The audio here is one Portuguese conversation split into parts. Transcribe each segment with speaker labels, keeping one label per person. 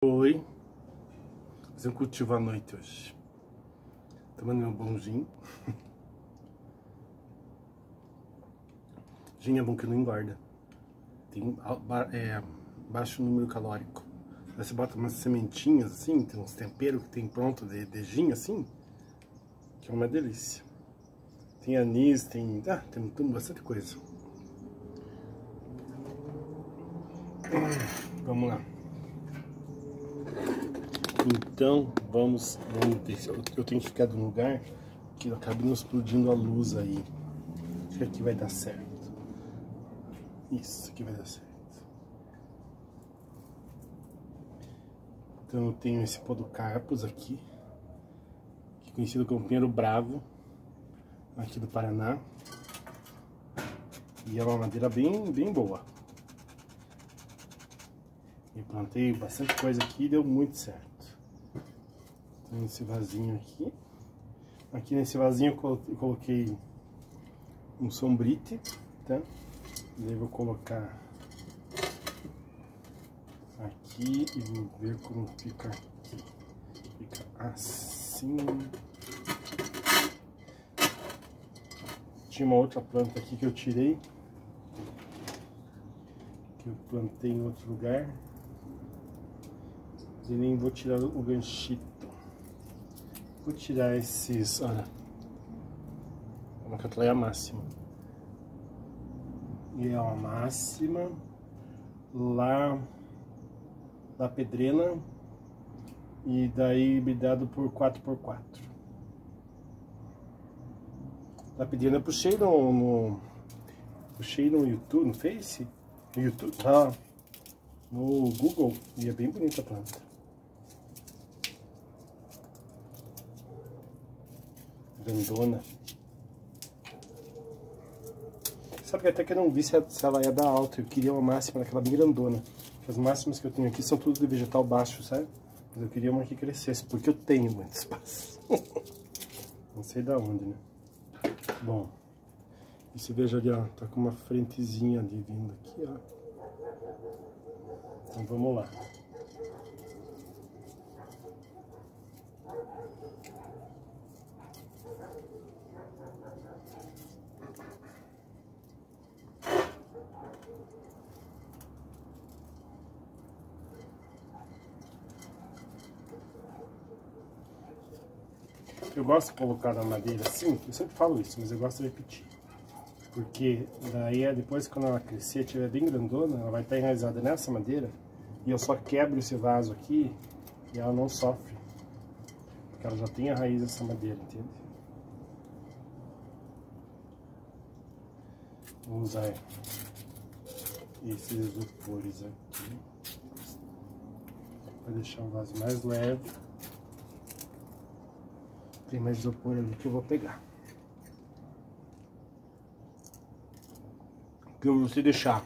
Speaker 1: Oi, fazer um cultivo à noite hoje. Tomando meu bom gin. Gin é bom que não engorda. Tem baixo número calórico. Aí você bota umas sementinhas assim, tem uns temperos que tem pronto de gin assim, que é uma delícia. Tem anis, tem bastante coisa. Vamos lá. Então, vamos descer. Eu tenho que ficar num lugar que acabe não explodindo a luz aí. Acho que aqui vai dar certo. Isso, aqui vai dar certo. Então eu tenho esse Podocarpus aqui, que é conhecido como pinheiro bravo, aqui do Paraná. E é uma madeira bem boa. Eu plantei bastante coisa aqui e deu muito certo. Tem esse vasinho aqui. Aqui nesse vasinho eu coloquei um sombrite, tá? E aí vou colocar aqui e vou ver como fica aqui. Fica assim. Tinha uma outra planta aqui que eu tirei, que eu plantei em outro lugar. E nem vou tirar o ganchito. Vou tirar esses, olha, uma catleia máxima. E é uma máxima lá da Pedrena e daí hibridado por 4x4. Da Pedrena eu puxei no YouTube, no Face, no YouTube, no Google, e é bem bonita a planta. Grandona. Sabe que até que eu não vi se ela ia dar alta. Eu queria uma máxima daquela bem grandona. As máximas que eu tenho aqui são tudo de vegetal baixo, sabe? Mas eu queria uma que crescesse, porque eu tenho muito espaço. Não sei da onde, né? Bom, e você veja ali, ó, tá com uma frentezinha ali vindo aqui, ó. Então vamos lá. Eu gosto de colocar na madeira assim, eu sempre falo isso, mas eu gosto de repetir. Porque daí depois quando ela crescer, estiver bem grandona, ela vai estar enraizada nessa madeira e eu só quebro esse vaso aqui e ela não sofre. Porque ela já tem a raiz dessa madeira, entende? Vou usar esses isopores aqui para deixar o vaso mais leve. Tem mais isopor ali que eu vou pegar. Que eu vou te deixar.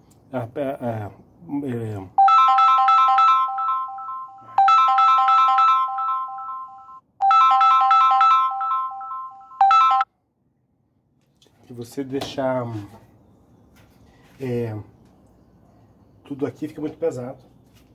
Speaker 1: Se você deixar tudo aqui fica muito pesado.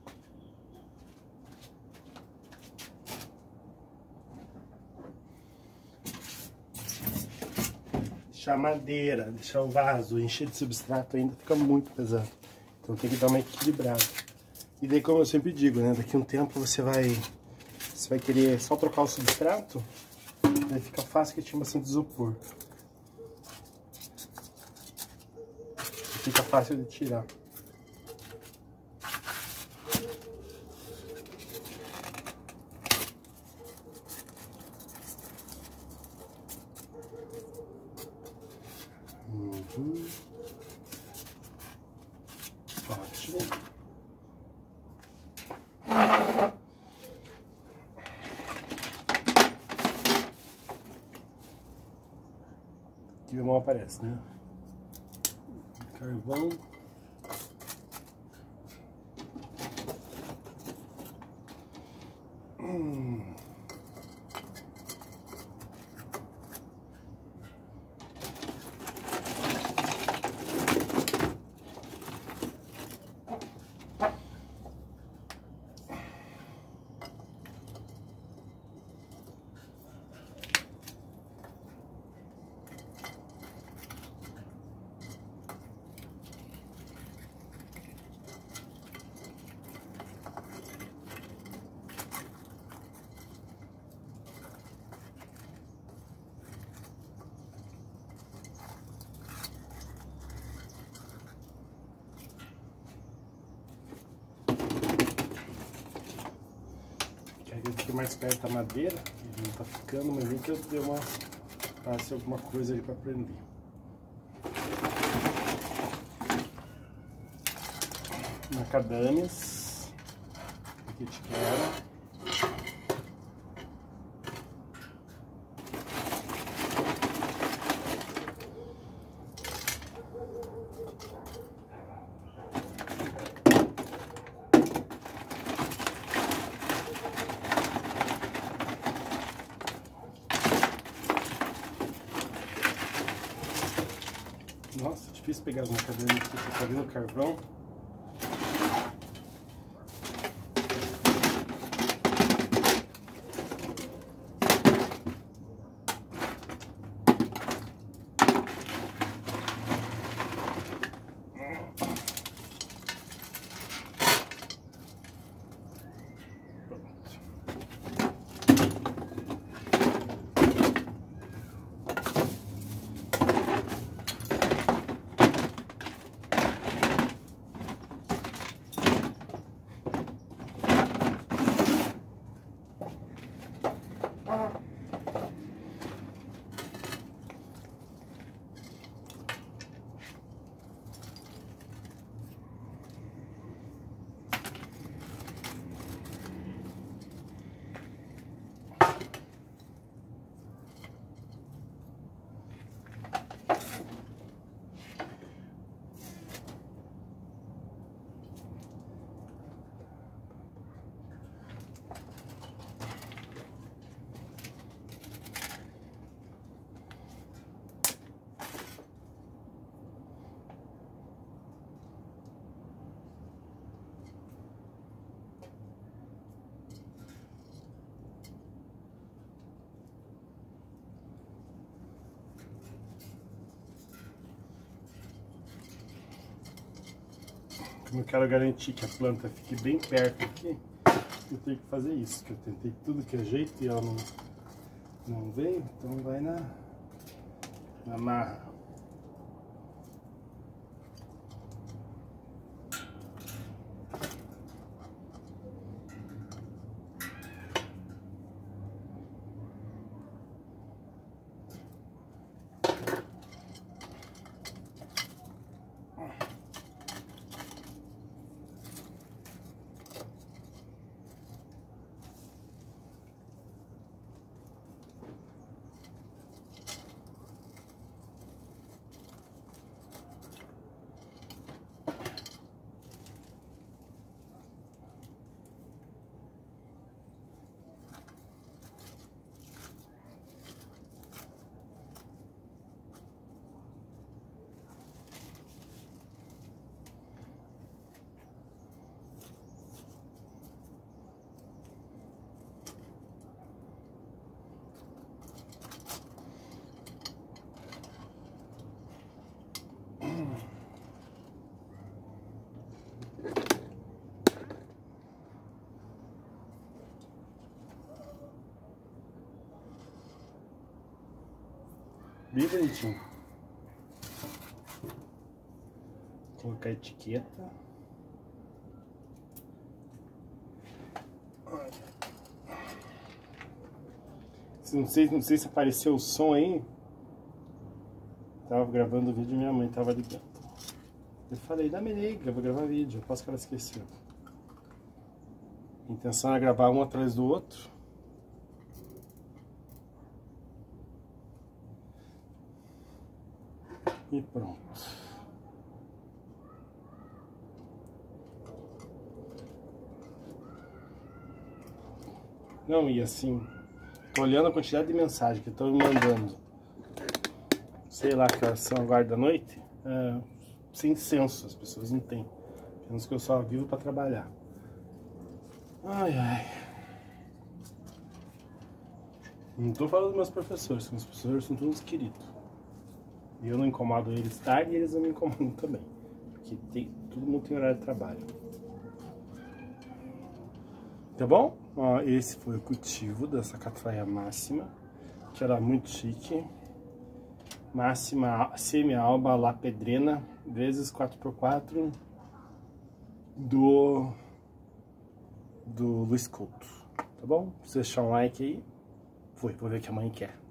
Speaker 1: Deixar madeira, deixar o vaso encher de substrato ainda fica muito pesado. Então tem que dar uma equilibrada. E daí, como eu sempre digo, né, daqui a um tempo você vai querer só trocar o substrato, aí fica fácil que tinha bastante isopor. Fica fácil de tirar. Ótimo. Aqui não aparece, né? Carvão. deixei mais perto da madeira, ele não tá ficando, mas nem que eu dei uma... passe alguma coisa aí pra prender. Macadames, que te quero. Nossa, difícil pegar as macadames aqui, você tá vendo o carvão? Como eu quero garantir que a planta fique bem perto aqui, eu tenho que fazer isso, que eu tentei tudo que é jeito e ela não veio, então vai na marra. Bem bonitinho. Vou colocar a etiqueta. Não sei se apareceu o som aí. Tava gravando o vídeo e minha mãe tava ligando. Eu falei, da Menega, vou gravar vídeo. Eu posso que ela esqueceu. A intenção é gravar um atrás do outro. E pronto. Não, e assim, tô olhando a quantidade de mensagem que estão me mandando. Sei lá que horas são agora da noite. Sem senso, as pessoas não têm. Menos que eu só vivo pra trabalhar. Ai, ai. Não tô falando dos meus professores, meus professores são todos queridos. E eu não incomodo eles tarde e eles não me incomodam também. Porque todo mundo tem horário de trabalho. Tá bom? Ó, esse foi o cultivo dessa catraia máxima, que era muito chique. Máxima semi-alba La Pedrena, vezes 4x4 do Luiz Couto. tá bom? Se você deixar um like aí, vou ver o que a mãe quer.